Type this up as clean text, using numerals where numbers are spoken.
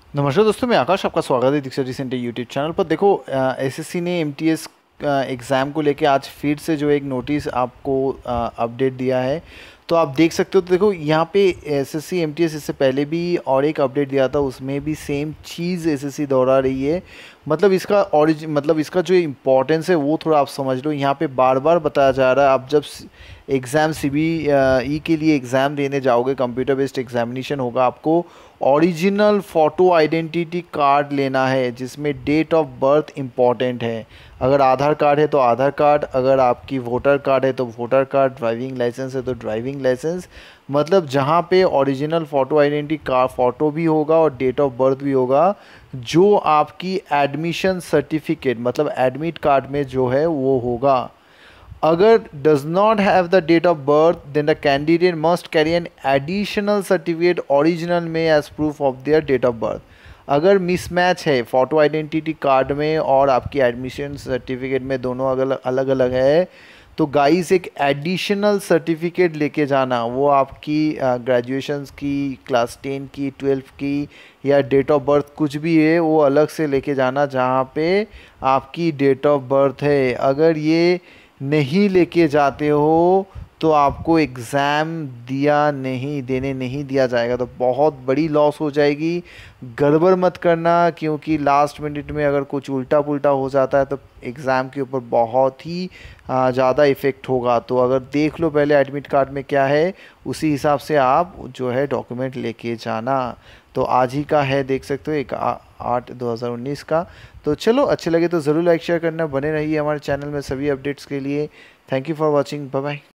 नमस्कार दोस्तों, मैं आकाश, आपका स्वागत है Diksha ji centre YouTube channel पर। देखो, एसएससी ने एमटीएस एग्ज़ाम को लेके आज फिर से जो एक नोटिस आपको अपडेट दिया है, तो आप देख सकते हो। तो देखो यहाँ पे एसएससी एमटीएस इससे पहले भी और एक अपडेट दिया था, उसमें भी सेम चीज़ एसएससी दोहरा रही है। मतलब इसका जो इम्पोर्टेंस है वो थोड़ा आप समझ लो। यहाँ पे बार बार बताया जा रहा है, आप जब एग्ज़ाम सीबीई के लिए एग्ज़ाम देने जाओगे, कंप्यूटर बेस्ड एग्जामिनेशन होगा, आपको ओरिजिनल फ़ोटो आइडेंटिटी कार्ड लेना है जिसमें डेट ऑफ बर्थ इम्पॉर्टेंट है। अगर आधार कार्ड है तो आधार कार्ड, अगर आपकी वोटर कार्ड है तो वोटर कार्ड, ड्राइविंग लाइसेंस है तो ड्राइविंग लाइसेंस। मतलब जहाँ पे original photo identity card photo भी होगा और डेट ऑफ बर्थ भी होगा। जो आपकी एडमिशन सर्टिफिकेट मतलब एडमिट कार्ड में जो है वो होगा। अगर does not have the date of birth, then the candidate must carry an additional certificate original में as proof of their date of birth। अगर मिसमैच है फ़ोटो आइडेंटिटी कार्ड में और आपकी एडमिशन सर्टिफिकेट में, दोनों अलग अलग है, तो गाइस एक एडिशनल सर्टिफिकेट लेके जाना। वो आपकी ग्रेजुएशंस की, क्लास 10 की, 12 की, या डेट ऑफ बर्थ कुछ भी है वो अलग से लेके जाना जहाँ पे आपकी डेट ऑफ बर्थ है। अगर ये नहीं लेके जाते हो तो आपको एग्ज़ाम देने नहीं दिया जाएगा, तो बहुत बड़ी लॉस हो जाएगी। गड़बड़ मत करना, क्योंकि लास्ट मिनट में अगर कुछ उल्टा पुल्टा हो जाता है तो एग्ज़ाम के ऊपर बहुत ही ज़्यादा इफ़ेक्ट होगा। तो अगर देख लो पहले एडमिट कार्ड में क्या है, उसी हिसाब से आप जो है डॉक्यूमेंट लेके जाना। तो आज ही का है, देख सकते हो, 1/8/2019 का। तो चलो, अच्छे लगे तो ज़रूर लाइक शेयर करना, बने रहिए हमारे चैनल में सभी अपडेट्स के लिए। Thank you for watching, bye bye.